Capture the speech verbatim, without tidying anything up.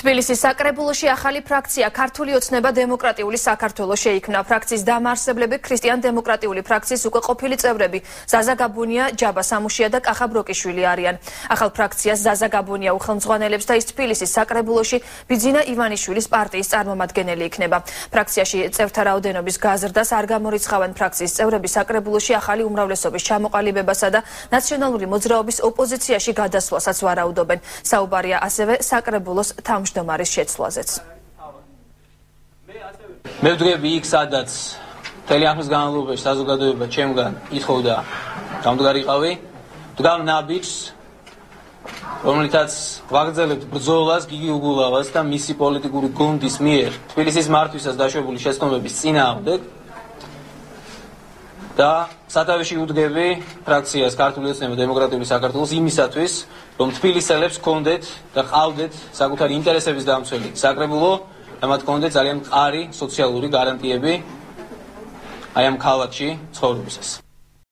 თბილისის საკრებულოში ახალი ფრაქცია ქართული ოცნება დემოკრატიული საქართველო შეიქმნა. ფრაქციის დამაარსებლები ქრისტიან-დემოკრატიული ფრაქციის უკვე ყოფილი წევრები ზაზა გაბუნია, ჯაბა სამუშია და კახა ბროკიშვილი არიან. ახალ ფრაქციას ზაზა გაბუნია უხელმძღვანელებს და ის თბილისის საკრებულოში ბიძინა ივანიშვილის პარტიის წარმომადგენელი იქნება. ფრაქციაში წევრთა რაოდენობის გაზრდას არ გამორიცხავენ ფრაქციის წევრები საკრებულოში ახალი უმრავლესობის ჩამოყალიბებასა და ნაციონალური მოძრაობის ოპოზიციაში გადასვლასაც ვარაუდობენ. საუბარია ასევე საკრებულოს თავმჯდომარის შეცვლაზეც. მე ვდგები იქ, სადაც მთელი ამის განმავლობაში საზოგადოება ჩემგან ითხოვდა გამდგარიყავი, ვდგავ ნაბიჯს, რომლითაც ვაგრძელებთ ბრძოლას გიგი უგულავას და მისი პოლიტიკური გუნდის მიერ თბილისის მართვისას დაშვებული შეცდომების წინააღმდეგ და სათავეში ვდგები ფრაქციას ქართული ოცნება დემოკრატიული საქართველოს იმისათვის, რომ თბილისელებს ჰქონდეთ და ყავდეთ საკუთარი ინტერესების დამცველი საკრებულო და მათ ჰქონდეთ ძალიან მყარი სოციალური გარანტიები აი ამ ქალაქში ცხოვრებისას.